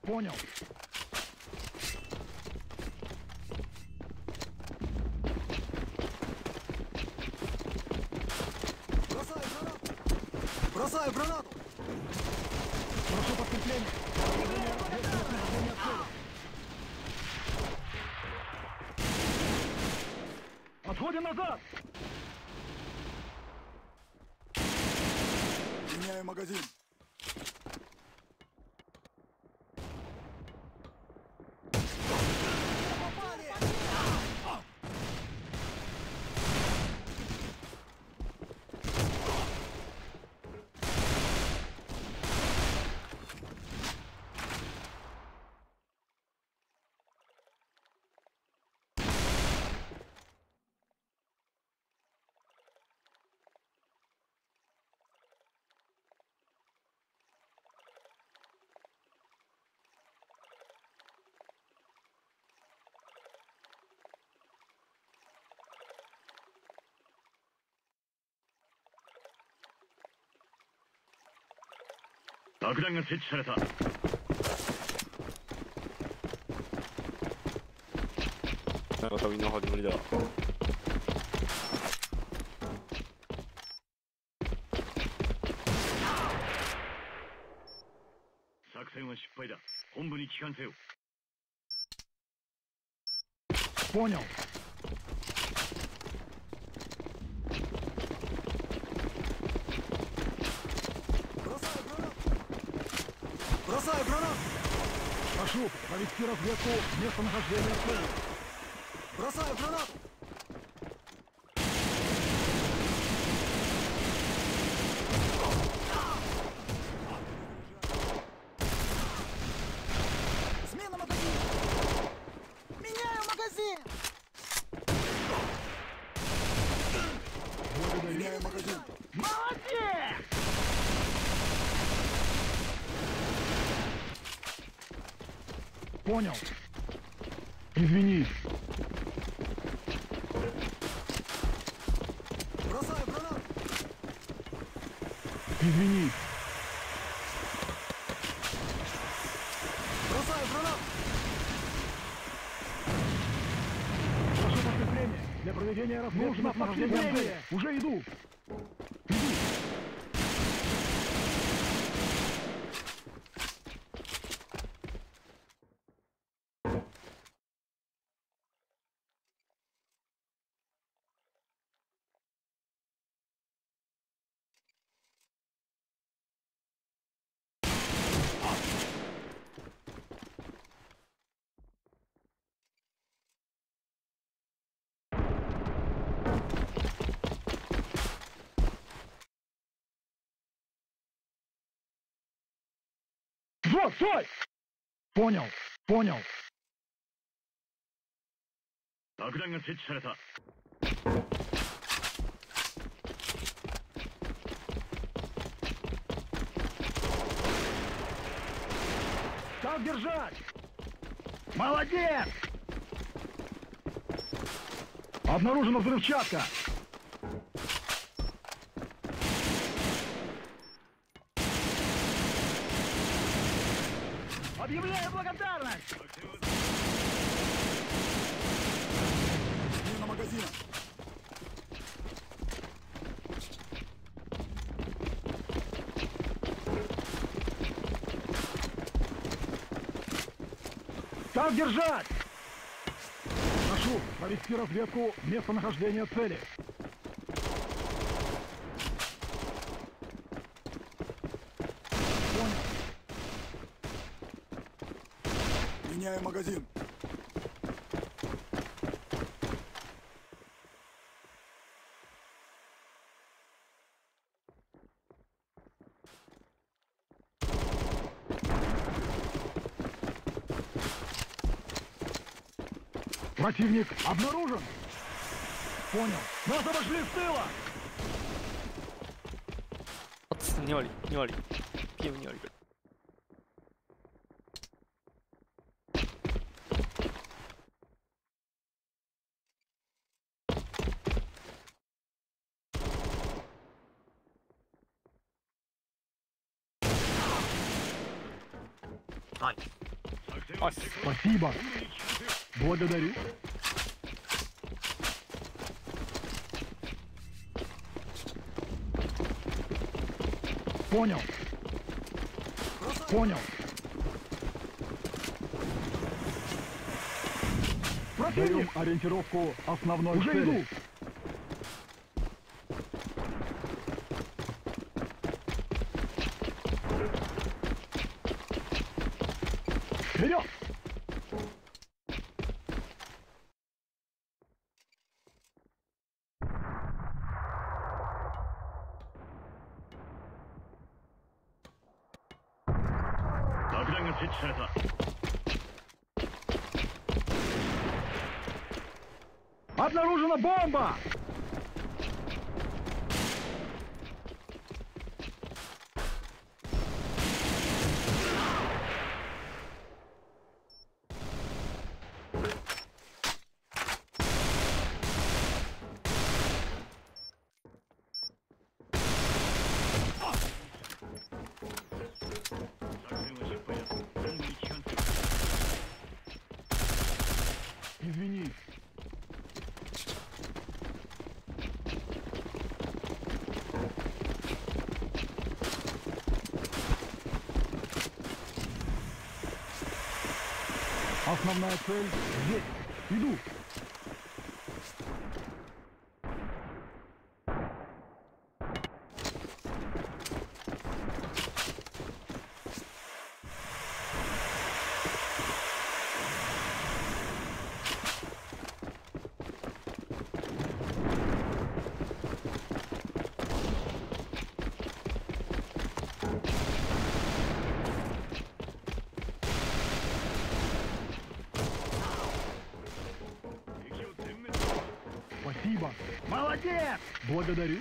Понял. Бросаю гранату! Бросаю гранату! Прошу подкрепление. Отходим назад! Меняю магазин. Попали! 爆弾が設置された。 なんか旅の始まりだ。 作戦は失敗だ。本部に帰還せよ。 Понял. Бросаю гранату! Бросаю гранату! Прошу провести разведку местонахождения цели. Бросаю гранату! Смена магазина! Меняю магазин! Меняю магазин! Молодец! Понял. Извини. Бросаю гранату! Извини. Бросаю гранату! Прошу подкрепление. Для проведения разведки нужно подкрепление. Уже иду. Иди. Вот, стой! Понял, понял. 爆弾が設置された。 Так держать! Молодец! Обнаружена взрывчатка! Объявляю благодарность! Смена магазина! Так держать! Прошу провести разведку местонахождения цели. Понял. Меняю магазин! Противник обнаружен! Понял. Нас обошли с тыла! 2割、2割。PM2 割。はい。 아씨. Спасибо. Благодарю. Понял. Понял. Даем ориентировку основной Уже цели. иду. Вперед! Обнаружена бомба! Извини. Основная цель здесь. Иду. Спасибо. Молодец! Благодарю.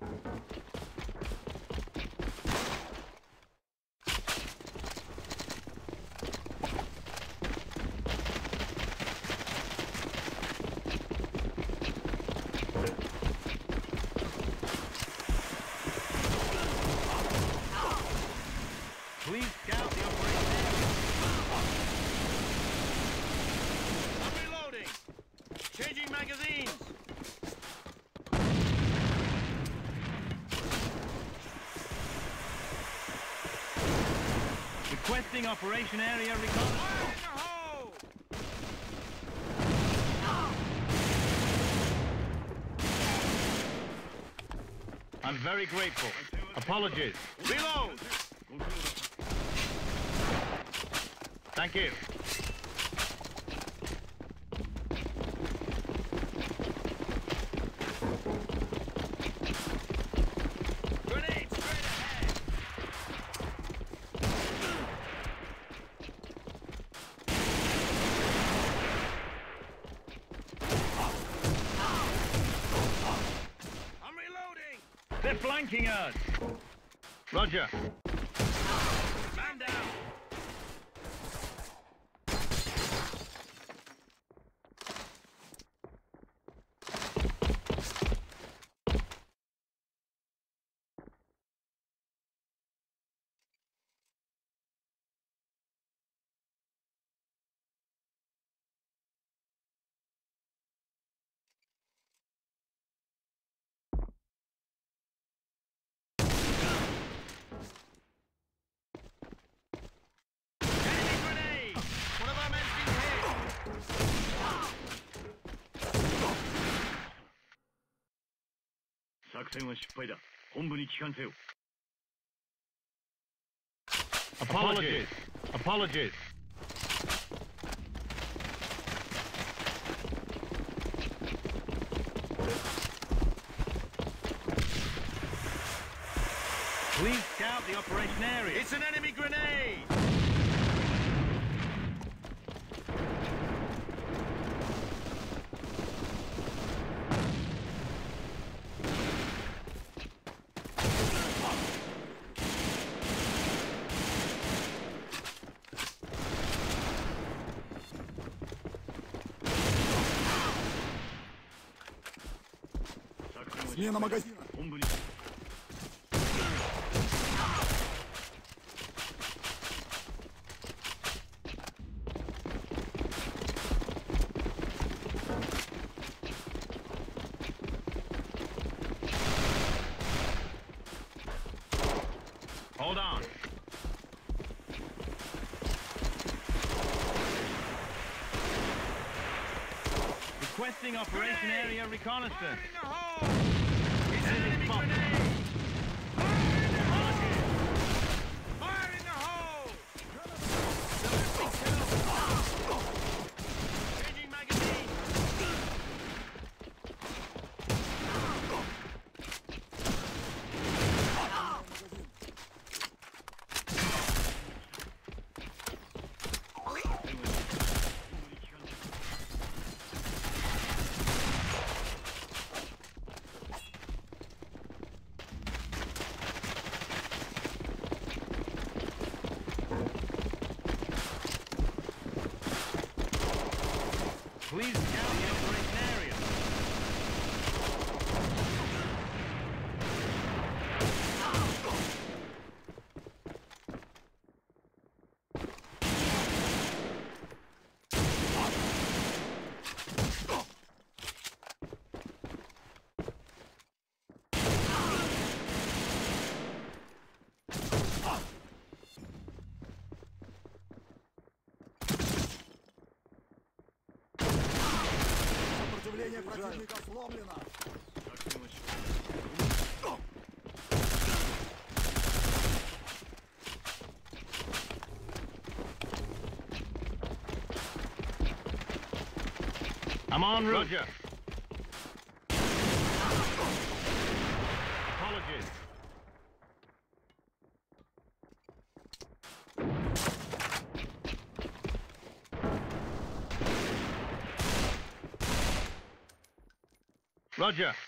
Please scout the operation. I'm reloading. Changing magazines. Requesting operation area reconnaissance. Fire in the hole! I'm very grateful. Apologies. Reload! Thank you. Grenade straight ahead! I'm reloading! They're flanking us! Roger. Man down! Enemy grenade! One of our men's been hit! 作戦は失敗だ。本部に帰還せよ。Apologies. Apologies. Please scout the operation area. It's an enemy grenade! Смена магазина. 本部に Смена Requesting operation area reconnaissance. Fire in the hole! It's enemy grenade! Fire in the hole! Changing magazine! Please scout the operation area. Сопротивление противника сломлено. I'm en route. Roger. Apologies. Roger.